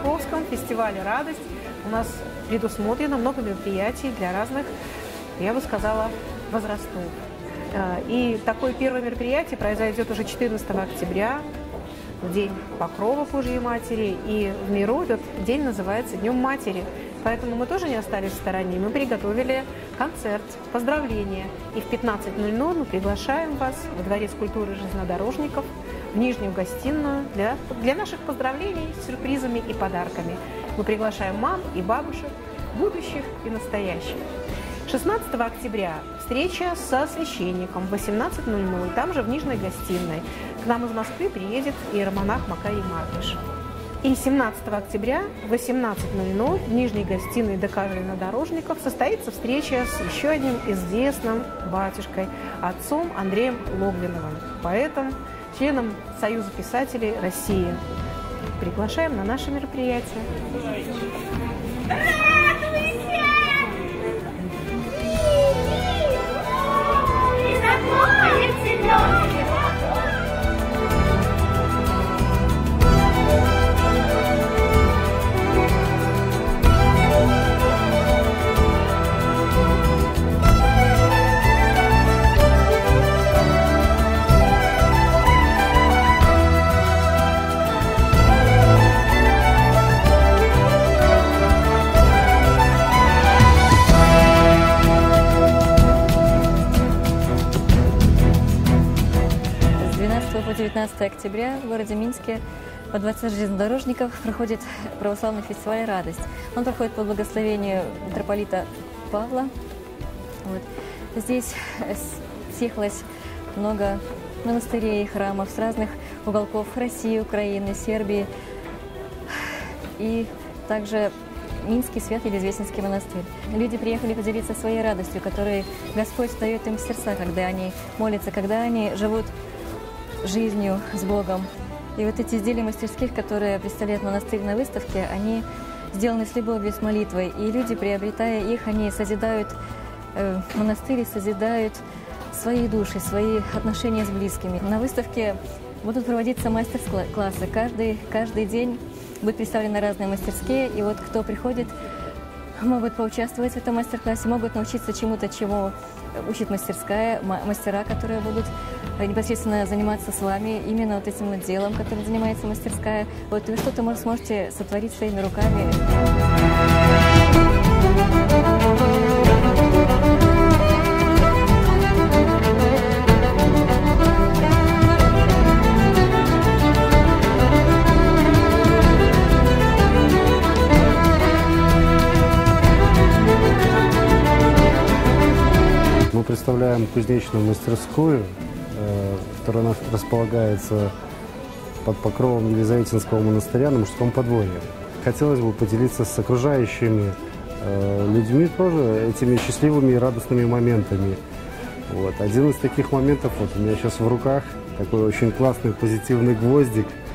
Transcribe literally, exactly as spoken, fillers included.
Покровском фестивале «Радость» у нас предусмотрено много мероприятий для разных, я бы сказала, возрастов. И такое первое мероприятие произойдет уже четырнадцатого октября, в день Покрова Божьей Матери, и в миру этот день называется Днем Матери. Поэтому мы тоже не остались в стороне, мы приготовили концерт, поздравления. И в пятнадцать ноль ноль мы приглашаем вас во Дворец культуры железнодорожников в нижнюю гостиную для, для наших поздравлений с сюрпризами и подарками. Мы приглашаем мам и бабушек, будущих и настоящих. шестнадцатого октября встреча со священником в восемнадцать ноль ноль, там же в нижней гостиной. К нам из Москвы приедет иеромонах Макарий Мартыш. И семнадцатого октября в восемнадцать ноль ноль в нижней гостиной ДК железнодорожников состоится встреча с еще одним известным батюшкой, отцом Андреем Логвиновым, поэтом, членом Союза писателей России. Приглашаем на наше мероприятие. По девятнадцатое октября в городе Минске во Дворце железнодорожников проходит православный фестиваль «Радость». Он проходит по благословению митрополита Павла. Вот. Здесь съехалось много монастырей и храмов с разных уголков России, Украины, Сербии. И также Минский Свято-Елизаветинский монастырь. Люди приехали поделиться своей радостью, которую Господь дает им в сердца, когда они молятся, когда они живут жизнью с Богом. И вот эти изделия мастерских, которые представляет монастырь на выставке, они сделаны с любовью, с молитвой. И люди, приобретая их, они созидают э, монастырь, созидают свои души, свои отношения с близкими. На выставке будут проводиться мастер-классы. Каждый, каждый день будут представлены разные мастерские. И вот кто приходит, могут поучаствовать в этом мастер-классе, могут научиться чему-то, чему учит мастерская, мастера, которые будут непосредственно заниматься с вами именно вот этим вот делом, которым занимается мастерская. Вот вы что-то сможете сотворить своими руками. Мы представляем кузнечную мастерскую, которая располагается под покровом Елизаветинского монастыря на мужском подворье. Хотелось бы поделиться с окружающими людьми тоже этими счастливыми и радостными моментами. Вот. Один из таких моментов вот у меня сейчас в руках, такой очень классный позитивный гвоздик.